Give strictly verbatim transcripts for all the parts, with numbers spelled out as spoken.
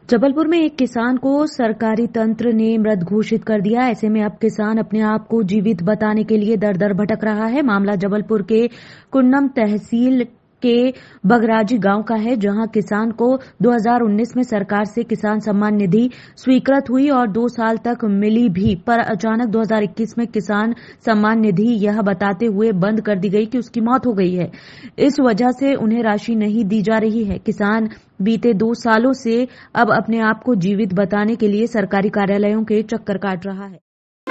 जबलपुर में एक किसान को सरकारी तंत्र ने मृत घोषित कर दिया। ऐसे में अब किसान अपने आप को जीवित बताने के लिए दर दर भटक रहा है। मामला जबलपुर के कुन्नम तहसील के बगराजी गांव का है, जहां किसान को दो हज़ार उन्नीस में सरकार से किसान सम्मान निधि स्वीकृत हुई और दो साल तक मिली भी, पर अचानक दो हज़ार इक्कीस में किसान सम्मान निधि यह बताते हुए बंद कर दी गई कि उसकी मौत हो गई है। इस वजह से उन्हें राशि नहीं दी जा रही है। किसान बीते दो सालों से अब अपने आप को जीवित बताने के लिए सरकारी कार्यालयों के चक्कर काट रहा है।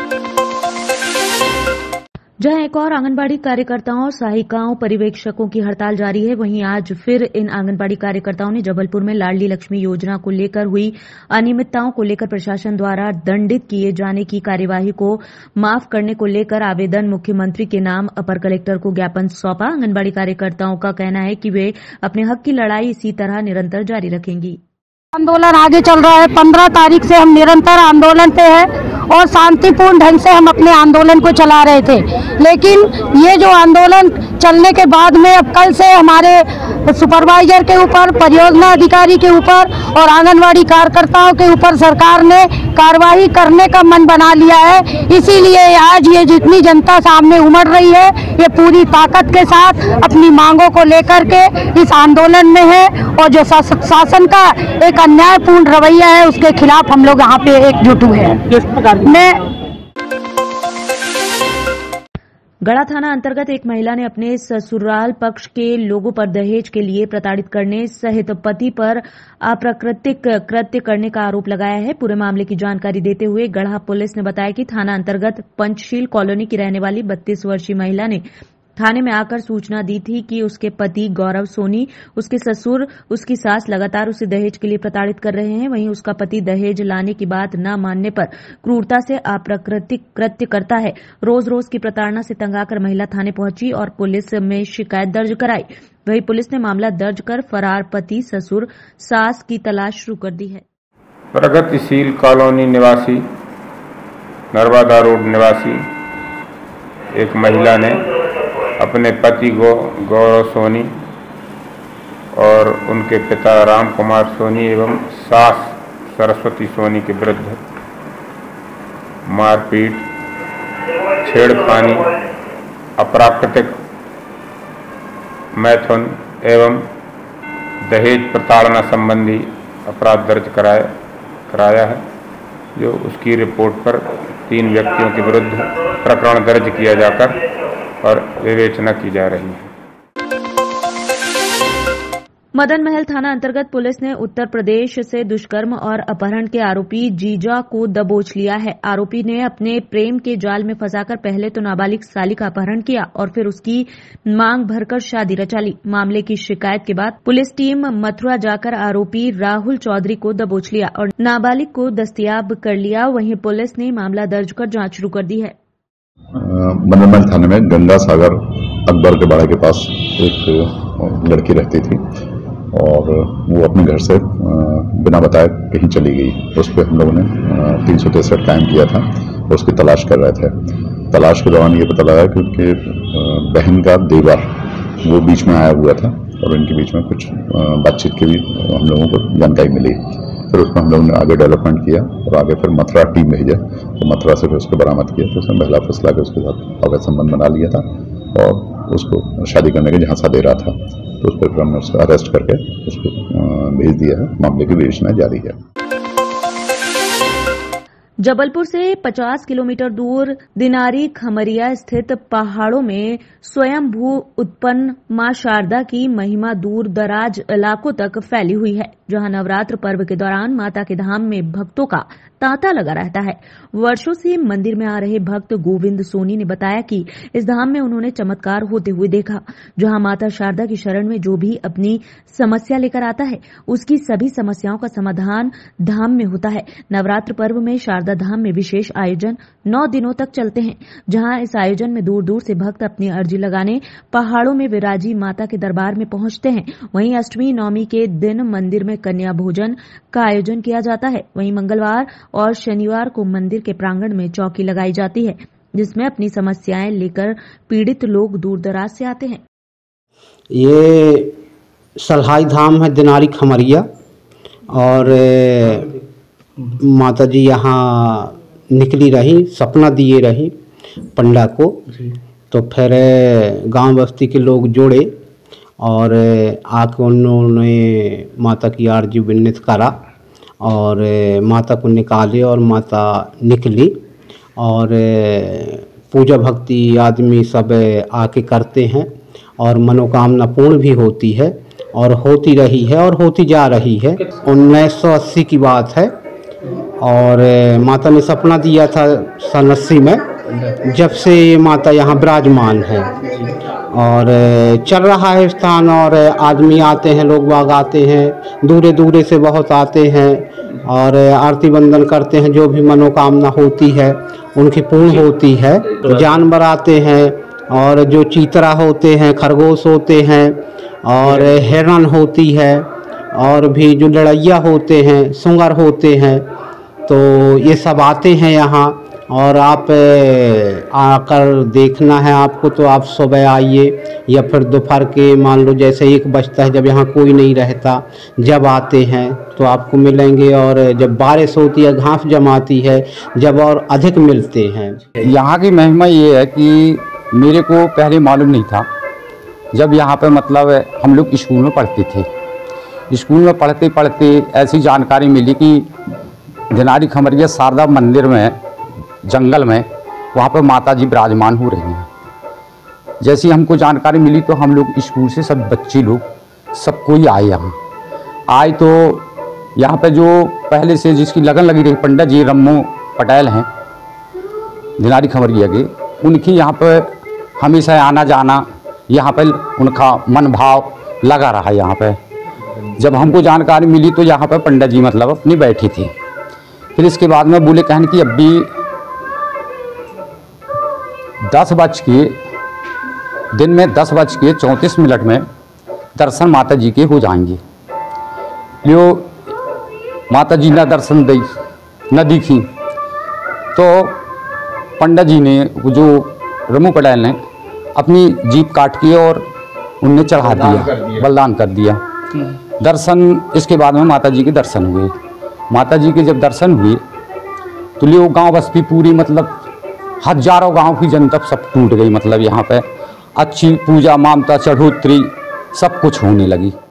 जहां एक और आंगनबाड़ी कार्यकर्ताओं और सहायिकाओं पर्यवेक्षकों की हड़ताल जारी है, वहीं आज फिर इन आंगनबाड़ी कार्यकर्ताओं ने जबलपुर में लाडली लक्ष्मी योजना को लेकर हुई अनियमितताओं को लेकर प्रशासन द्वारा दंडित किए जाने की कार्यवाही को माफ करने को लेकर आवेदन मुख्यमंत्री के नाम अपर कलेक्टर को ज्ञापन सौंपा। आंगनबाड़ी कार्यकर्ताओं का कहना है कि वे अपने हक की लड़ाई इसी तरह निरंतर जारी रखेंगी। आंदोलन आगे चल रहा है। पंद्रह तारीख से हम निरंतर आंदोलन पे हैं और शांतिपूर्ण ढंग से हम अपने आंदोलन को चला रहे थे, लेकिन ये जो आंदोलन चलने के बाद में अब कल से हमारे सुपरवाइजर के ऊपर, परियोजना अधिकारी के ऊपर और आंगनवाड़ी कार्यकर्ताओं के ऊपर सरकार ने कार्रवाई करने का मन बना लिया है। इसीलिए आज ये जितनी जनता सामने उमड़ रही है, ये पूरी ताकत के साथ अपनी मांगों को लेकर के इस आंदोलन में है और जो शासन का एक अन्यायपूर्ण रवैया है उसके खिलाफ हम लोग यहाँ पे एकजुट हुए हैं। मैं गढ़ा थाना अंतर्गत एक महिला ने अपने ससुराल पक्ष के लोगों पर दहेज के लिए प्रताड़ित करने सहित पति पर अप्राकृतिक कृत्य करने का आरोप लगाया है। पूरे मामले की जानकारी देते हुए गढ़ा पुलिस ने बताया कि थाना अंतर्गत पंचशील कॉलोनी की रहने वाली बत्तीस वर्षीय महिला ने थाने में आकर सूचना दी थी कि उसके पति गौरव सोनी, उसके ससुर, उसकी सास लगातार उसे दहेज के लिए प्रताड़ित कर रहे हैं। वहीं उसका पति दहेज लाने की बात न मानने पर क्रूरता से अप्राकृतिक कृत्य करता है। रोज रोज की प्रताड़ना से तंग आकर महिला थाने पहुंची और पुलिस में शिकायत दर्ज कराई। वहीं पुलिस ने मामला दर्ज कर फरार पति, ससुर, सास की तलाश शुरू कर दी है। प्रगतिशील कॉलोनी निवासी, नर्मदा रोड निवासी एक महिला ने अपने पति को गौरव सोनी और उनके पिता राम कुमार सोनी एवं सास सरस्वती सोनी के विरुद्ध मारपीट, छेड़खानी, अप्राकृतिक मैथुन एवं दहेज प्रताड़ना संबंधी अपराध दर्ज कराया कराया है, जो उसकी रिपोर्ट पर तीन व्यक्तियों के विरुद्ध प्रकरण दर्ज किया जाकर और विवेचना की जा रही है। मदन महल थाना अंतर्गत पुलिस ने उत्तर प्रदेश से दुष्कर्म और अपहरण के आरोपी जीजा को दबोच लिया है। आरोपी ने अपने प्रेम के जाल में फंसाकर पहले तो नाबालिग साली का अपहरण किया और फिर उसकी मांग भरकर शादी रचा ली। मामले की शिकायत के बाद पुलिस टीम मथुरा जाकर आरोपी राहुल चौधरी को दबोच लिया और नाबालिग को दस्तयाब कर लिया। वहीं पुलिस ने मामला दर्ज कर जांच शुरू कर दी है। मदन महल थाने में गंगा सागर अकबर के बाड़ा के पास एक लड़की रहती थी और वो अपने घर से बिना बताए कहीं चली गई। उस पर हम लोगों ने तीन सौ तिरसठ कायम किया था और उसकी तलाश कर रहे थे। तलाश के दौरान ये पता लगा कि उनके बहन का देवर वो बीच में आया हुआ था और इनके बीच में कुछ बातचीत की भी हम लोगों को जानकारी मिली। फिर उसमें हम लोगों ने आगे डेवलपमेंट किया और आगे फिर मथुरा टीम भेजा तो मथुरा से फिर उसको बरामद किया। तो उसने बहला फुसला के उसके साथ अवैध संबंध बना लिया था और उसको शादी करने के झांसा दे रहा था। तो उस पर हमने उसको अरेस्ट करके उसको भेज दिया है। मामले की विवेचना जारी है। जबलपुर से पचास किलोमीटर दूर दिनारी खमरिया स्थित पहाड़ों में स्वयंभू उत्पन्न मां शारदा की महिमा दूर दराज इलाकों तक फैली हुई है, जहां नवरात्र पर्व के दौरान माता के धाम में भक्तों का तांता लगा रहता है। वर्षों से मंदिर में आ रहे भक्त गोविंद सोनी ने बताया कि इस धाम में उन्होंने चमत्कार होते हुए देखा, जहां माता शारदा की शरण में जो भी अपनी समस्या लेकर आता है उसकी सभी समस्याओं का समाधान धाम में होता है। नवरात्र पर्व में शारदा धाम में विशेष आयोजन नौ दिनों तक चलते हैं, जहां इस आयोजन में दूर दूर से भक्त अपनी अर्जी लगाने पहाड़ों में विराजी माता के दरबार में पहुंचते हैं। वहीं अष्टमी नवमी के दिन मंदिर में कन्या भोजन का आयोजन किया जाता है। वहीं मंगलवार और शनिवार को मंदिर के प्रांगण में चौकी लगाई जाती है, जिसमें अपनी समस्याएं लेकर पीड़ित लोग दूर दराज से आते हैं। ये सल्हाई धाम है दिनारी खमरिया, और माता जी यहाँ निकली रही, सपना दिए रही पंडा को। तो फिर गांव बस्ती के लोग जुड़े और आके उन्होंने माता की आरजी विन्नत करा और माता को निकाले और माता निकली। और पूजा भक्ति आदमी सब आके करते हैं और मनोकामना पूर्ण भी होती है और होती रही है और होती जा रही है। उन्नीस सौ अस्सी की बात है और माता ने सपना दिया था सन अस्सी में, जब से माता यहाँ विराजमान है और चल रहा है स्थान। और आदमी आते हैं, लोग बाग आते हैं, दूरे दूरे से बहुत आते हैं और आरती बंदन करते हैं। जो भी मनोकामना होती है उनकी पूर्ण होती है। जानवर आते हैं और जो चीतरा होते हैं, खरगोश होते हैं और हिरण होती है और भी जो लड़ैया होते हैं, सुंगर होते हैं, तो ये सब आते हैं यहाँ। और आप आकर देखना है आपको तो आप सुबह आइए या फिर दोपहर के मान लो जैसे एक बजता है, जब यहाँ कोई नहीं रहता, जब आते हैं तो आपको मिलेंगे। और जब बारिश होती है, घास जमाती है, जब और अधिक मिलते हैं। यहाँ की महिमा ये है कि मेरे को पहले मालूम नहीं था। जब यहाँ पे मतलब हम लोग स्कूल में पढ़ते थे, स्कूल में पढ़ते पढ़ते ऐसी जानकारी मिली कि दिनारी खमरिया शारदा मंदिर में जंगल में वहाँ पर माता जी विराजमान हो रही हैं। जैसी हमको जानकारी मिली तो हम लोग स्कूल से सब बच्चे लोग सब कोई आए यहाँ आए तो यहाँ पे जो पहले से जिसकी लगन लगी रही पंडित जी रम्मू पटेल हैं दिनारी खमरिया के, उनकी यहाँ पर हमेशा आना जाना, यहाँ पर उनका मन भाव लगा रहा। यहाँ पे जब हमको जानकारी मिली तो यहाँ पर पंडित जी मतलब अपनी बैठी थी। फिर इसके बाद में बोले कहने कि अब भी दस बज के दिन में दस बज के चौंतीस मिनट में दर्शन माता जी के हो जाएंगे। लियो माता जी ने दर्शन दी न दिखी तो पंडित जी ने जो रमू पटेल ने अपनी जीप काट के और उनने चढ़ा दिया, बलिदान कर दिया। दर्शन इसके बाद में माता जी के दर्शन हुए। माता जी के जब दर्शन हुए तो लियो गांव बस्ती पूरी मतलब हजारों गांव की जनता सब टूट गई। मतलब यहाँ पे अच्छी पूजा मामता चढ़ोतरी सब कुछ होने लगी।